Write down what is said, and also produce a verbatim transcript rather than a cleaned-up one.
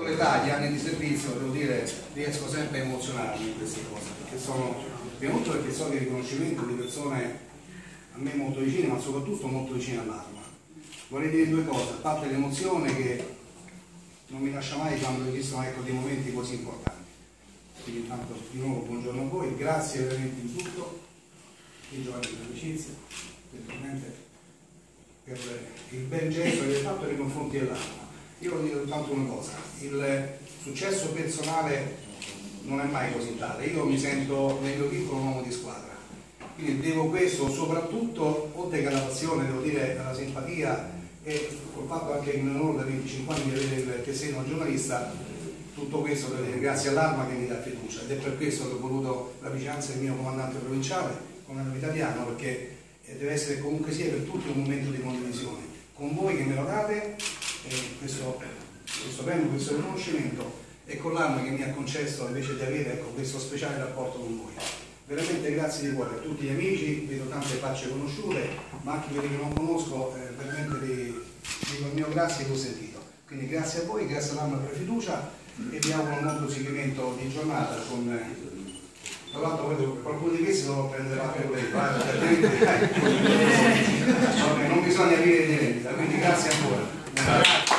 Le tagli, anni di servizio, devo dire, riesco sempre a emozionarmi in queste cose, perché sono venuto perché so di riconoscimento di persone a me molto vicine, ma soprattutto molto vicine all'Arma. Vorrei dire due cose, a parte l'emozione che non mi lascia mai quando esistono, ecco, dei momenti così importanti. Quindi intanto di nuovo buongiorno a voi, grazie veramente di tutto, i giovani per l'amicizia, eventualmente per il bel gesto che avete fatto nei confronti dell'Arma. Io voglio dire soltanto una cosa, il successo personale non è mai così tale, io mi sento nel mio piccolo un uomo di squadra, quindi devo questo soprattutto, oltre che alla passione, devo dire alla simpatia e col fatto anche in onore da venticinque anni di avere il tesserino giornalista, tutto questo devo dire grazie all'Arma che mi dà fiducia ed è per questo che ho voluto la vicinanza del mio comandante provinciale, come italiano, perché deve essere comunque sia per tutti un momento di condivisione, con voi che me lo date. Eh, questo, questo premio, questo riconoscimento e con l'Arma che mi ha concesso invece di avere, ecco, questo speciale rapporto con voi. Veramente grazie di cuore a tutti gli amici, vedo tante facce conosciute, ma anche quelli che non conosco, eh, veramente vi dico il mio grazie che ho sentito. Quindi grazie a voi, grazie all'Arma per la fiducia e vi auguro un buon proseguimento di giornata con... Eh, tra l'altro vedo che qualcuno di questi dovrò prendere anche quelli, non bisogna dire di vendita, quindi grazie ancora. Grazie.